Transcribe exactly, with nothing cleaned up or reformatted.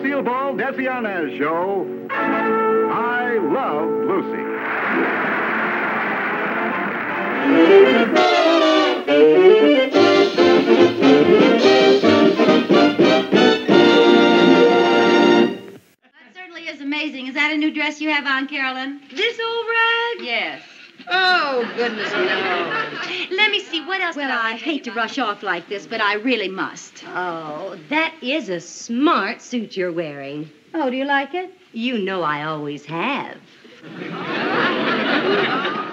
Lucille Ball Decianez show, I Love Lucy. That certainly is amazing. Is that a new dress you have on, Carolyn? This old rag? Yes. Oh, goodness, no. Let me see, what else? Well, I hate to rush off like this, but I really must. Oh, that is a smart suit you're wearing. Oh, do you like it? You know I always have.